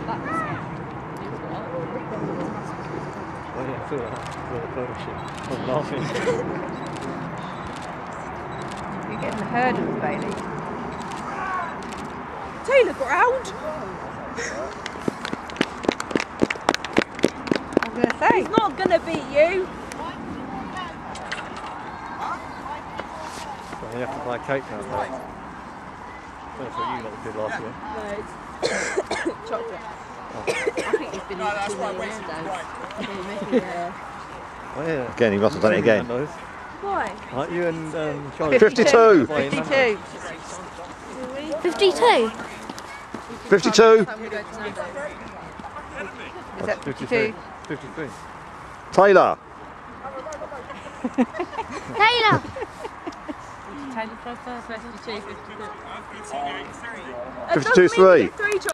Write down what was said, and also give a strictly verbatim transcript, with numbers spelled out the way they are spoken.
Oh yeah, I feel like that. I feel like shit. I'm laughing. You're getting the hurdles, Bailey. Taylor ground. I was going to say. He's not going to beat you. So you have to buy cake now, though. That's what you lot did last year. No, it's chocolate. Oh. I think you've been no, that's right, waiting right. Yeah. Oh yeah. Again, he must have done it again. Why? Aren't you and um, Charlie? fifty-two. fifty-two. fifty-two. fifty-two. Is that fifty-two? fifty-three. Taylor. Taylor. Taylor first, fifty-two, fifty-two. fifty-two three.